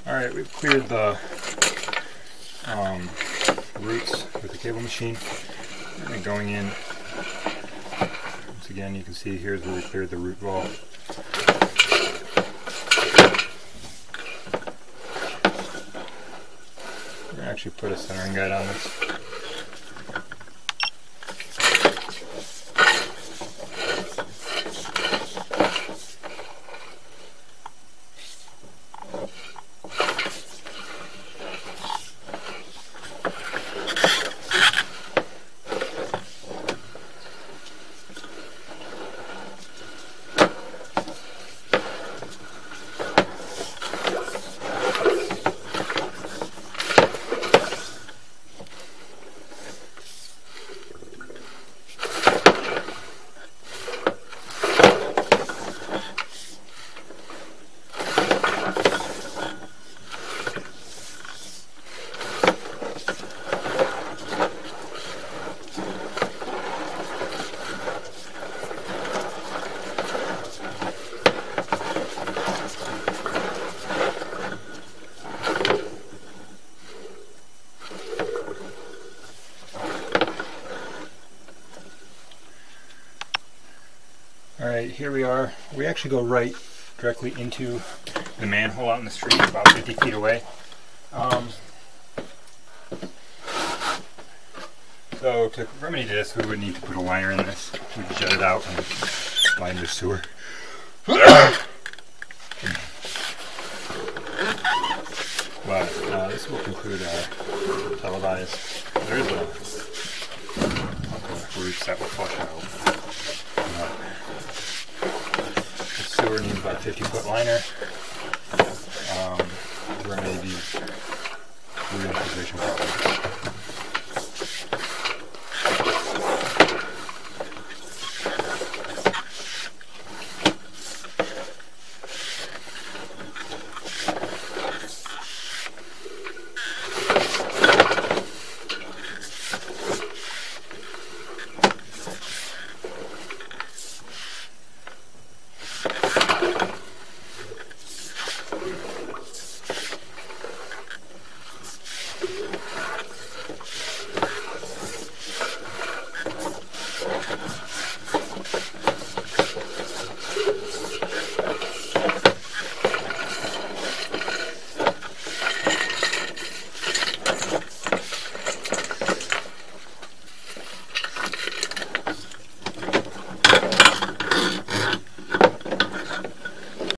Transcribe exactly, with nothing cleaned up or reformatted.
Alright, we've cleared the um, roots with the cable machine. And going in, once again, you can see here's where we cleared the root ball. We're going to actually put a centering guide on this. Alright, here we are. We actually go right directly into the manhole out in the street, about fifty feet away. Um, so to remedy this, we would need to put a liner in this. We would jet it out and line the sewer. But uh, this will conclude our televised. There is a couple roots that will flush out. Sewer needs about a fifty foot liner um, to remedy these root infiltration problems.